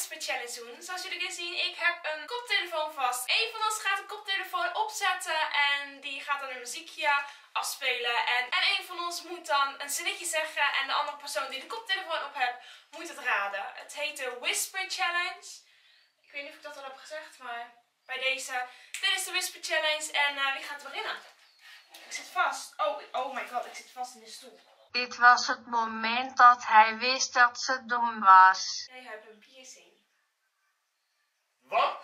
Whisper Challenge doen. Zoals jullie kunnen zien, ik heb een koptelefoon vast. Eén van ons gaat de koptelefoon opzetten en die gaat dan een muziekje afspelen. En één van ons moet dan een zinnetje zeggen en de andere persoon die de koptelefoon op heeft, moet het raden. Het heet de Whisper Challenge. Ik weet niet of ik dat al heb gezegd, maar bij deze. Dit is de Whisper Challenge en wie gaat beginnen? Ik zit vast. Oh my god, ik zit vast in de stoel. Dit was het moment dat hij wist dat ze dom was. Jij hebt een piercing. Wat?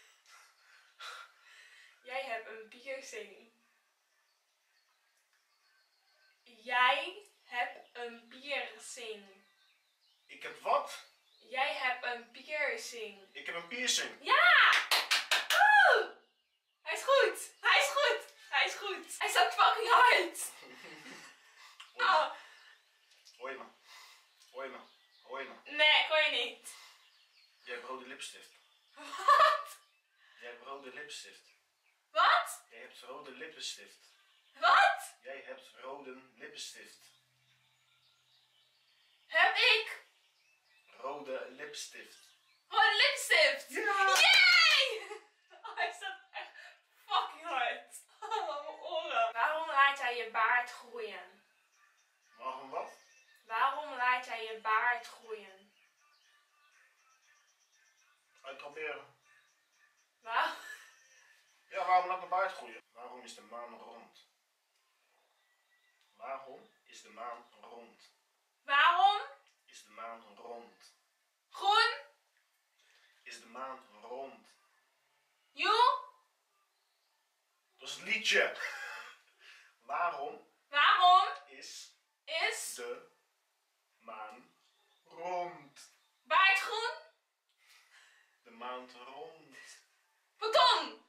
Jij hebt een piercing. Jij hebt een piercing. Ik heb wat? Jij hebt een piercing. Ik heb een piercing. Ja! Woe! Hij is goed! Hij is goed! Hij is goed! Hij staat fucking hard! Oh. Hoor je me? Hoor je me? Hoor je me? Nee, ik hoor je niet. Jij hebt rode lipstift. Wat? Jij hebt rode lipstift. Wat? Jij hebt rode lippenstift. Wat? Jij hebt rode lippenstift. Heb ik Rode lipstift. rode lipstift? Ja! Yay! Oh, hij staat echt fucking hard. Oh, mijn oren. Waarom laat jij je baard groeien? Waarom wat? Waarom laat jij je baard groeien? Uitproberen. Waarom? Ja, waarom laat mijn baard groeien? Waarom is de maan rond? Waarom is de maan rond? Waarom? Is de maan rond? Groen? Is de maan rond? Joe? Dat is het liedje. Waarom Waarom is is de maan rond? baard groen? De maan rond. Beton?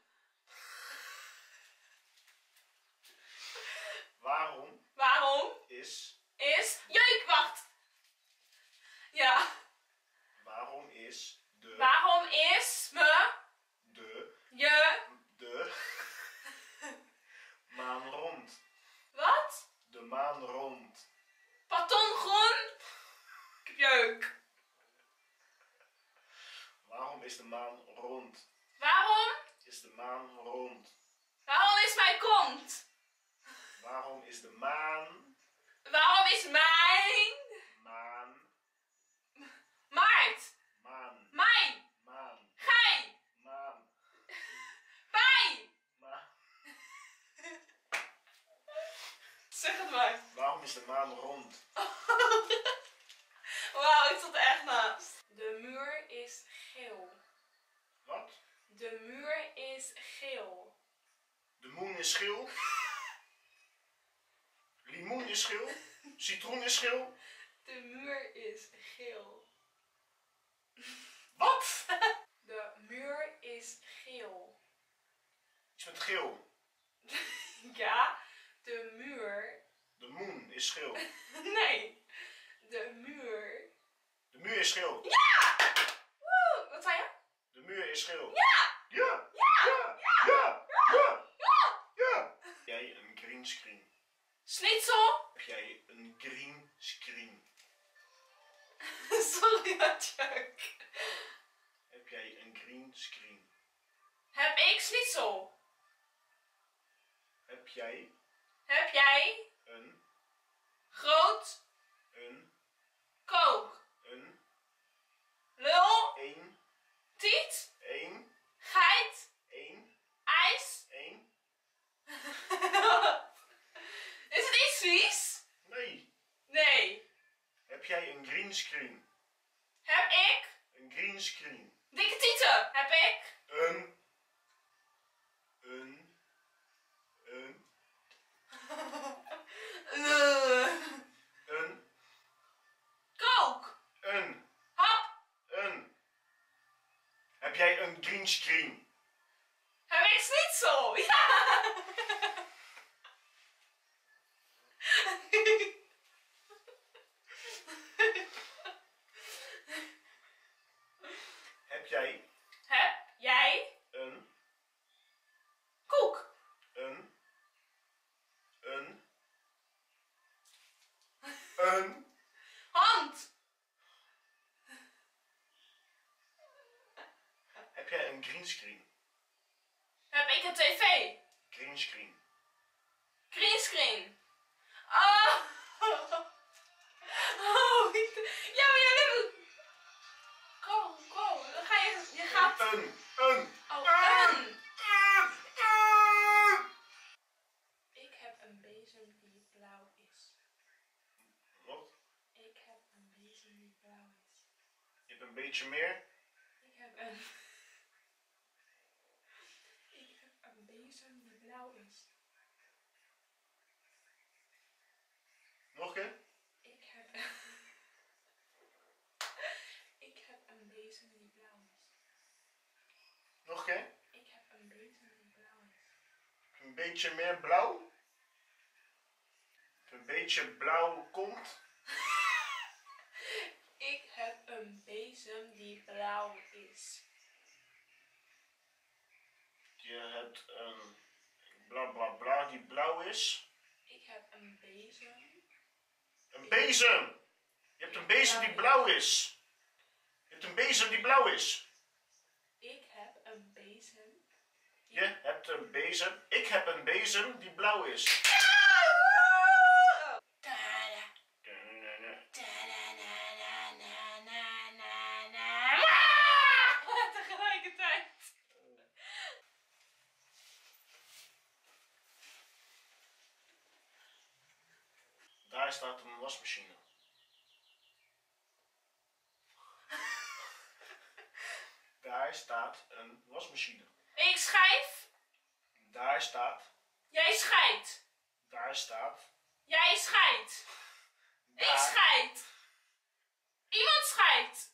Waarom is is wacht. Ja. waarom is Waarom is de maan rond? wat? De maan rond. Paton groen? Ik heb jeuk. Waarom is de maan rond? Waarom? Is de maan rond? Waarom is mijn kont? Waarom is de maan Waarom is mijn maart? maan Mei? Gij? maan Bij? maan? Zeg het maar. Waarom is de maan rond? Wauw, ik zat er echt naast. De muur is geel. Wat? De muur is geel. De moon is geel. Limoen is geel. Citroen is geel. De muur is geel. Wat? De muur is geel. Iets met geel. Ja, de muur. De moon is geel. Nee, de muur. De muur is geel. Ja! Woe! Wat zei je? De muur is geel. Ja! Ja! Ja! Ja! Ja! Ja! Ja! Heb jij een green screen? Schnitzel? Heb jij een green screen? Sorry, wat jeuk. Heb jij een green screen? Heb ik schnitzel? Heb jij Heb jij een groot kook? Lul? een Tiet? Geit? IJs? Is het iets vies? Nee. Nee. Heb jij een green screen? Heb ik Een green screen. dikke tieten? Heb ik Een kook? Hap? Heb jij een green screen? Heb ik schnitzel? Ja! Heb jij Heb jij een koek? een Hand? jij een greenscreen? Heb ik een tv? Greenscreen. Greenscreen. Oh. Oh. Ja, maar jij doet... Go. Dan ga je gaat... Een. Ik heb een bezem die blauw is. Wat? Ik heb een bezem die blauw is. Je hebt een beetje meer. Ik heb een bezem die blauw is. Nog een keer? Ik heb een bezem die blauw is. Nog een keer? Ik heb een bezem die blauw is. Een beetje meer blauw. Een beetje blauw komt. Ik heb een bezem die blauw is. Je hebt een bla bla bla die blauw is. Ik heb een bezem. Een bezem! Je hebt een bezem die blauw is. Je hebt een bezem die blauw is. Ik heb een bezem. Je hebt een bezem. Ik heb een bezem die blauw is. Tegelijkertijd. Daar staat een wasmachine. Daar staat een wasmachine. Ik schijf. Daar staat. Jij scheidt. Daar staat. Jij scheidt. Ik Daar. scheid. Iemand scheidt.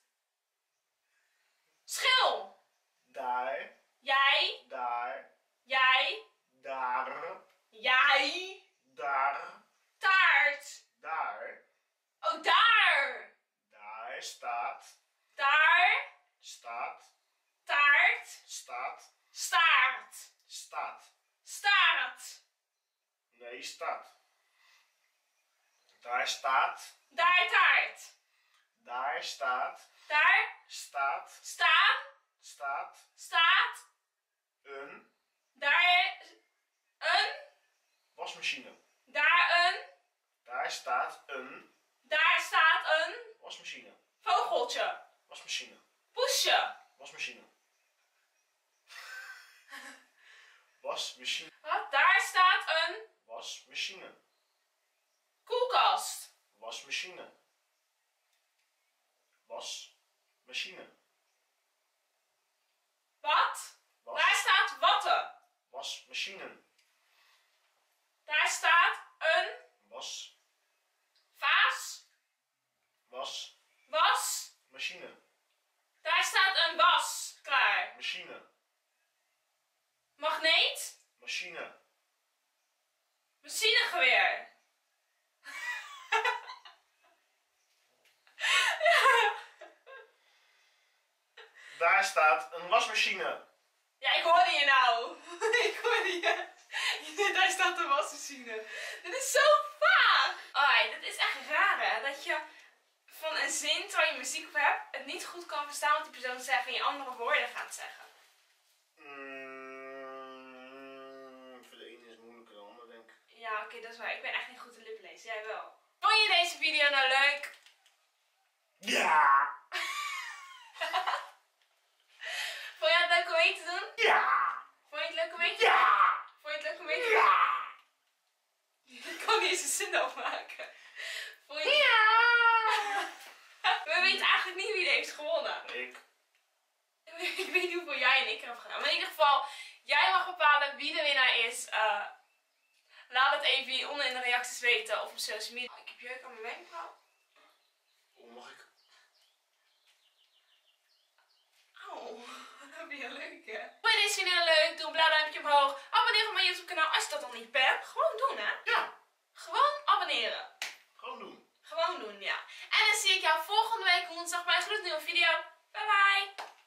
Schil. Daar. Jij. Daar. Jij. Daar. Jij. Daar. Taart. Daar. Oh, daar. Daar staat. Daar. Staat. Taart. Staat. Staart. Staat. Staart. Nee, staat. Daar staat. Daar taart. Daar staat. Daar. Staat. Staan. Staat. Staat. Een Daar. Een. wasmachine. Daar een. Daar staat een Daar staat een. wasmachine. Vogeltje. Wasmachine. Poesje. Wasmachine. Wasmachine. Wat? Daar staat een. Wasmachine. Koelkast. Wasmachine. Wasmachine. Wat? Was. Daar staat watten. Wasmachine. Daar staat een Was. vaas. Was. Machine. Daar staat een was. Klaar. Machine. Magneet. Machine. Machinegeweer. Daar staat een wasmachine. Ja, ik hoorde je nou. Ik hoorde je. Daar staat de wasmachine. Dit is zo vaag. Ai, dat is echt raar hè. Dat je van een zin terwijl je muziek op hebt het niet goed kan verstaan wat die persoon zegt en je andere woorden gaat zeggen. Voor de ene is het moeilijker dan de ander, denk ik. Ja, oké, dat is waar. Ik ben echt niet goed in lippen lezen. Jij wel. Vond je deze video nou leuk? Ja! Vond je het leuk om mee te doen? Ja! Vond je het leuk om mee te doen? Ja! Vond je het leuk om mee te doen? Ja! Ik kan niet eens een zin afmaken. Vond je het... We weten eigenlijk niet wie er heeft gewonnen. Ik. Ik weet niet hoeveel jij en ik er hebben gedaan. Maar in ieder geval, jij mag bepalen wie de winnaar is. Laat het even hieronder in de reacties weten of op social media. Oh, ik heb jeuk aan mijn wenkbrauw. Hoe mag ik? Auw, dat vind je leuk hè? Vond je deze video leuk? Doe een blauw duimpje omhoog. Abonneer op mijn YouTube kanaal als je dat nog niet bent. Gewoon doen hè? Ja, Gewoon abonneren. gewoon doen. Gewoon doen, ja. En dan zie ik jou volgende week woensdag bij een gloednieuwe video. Bye bye!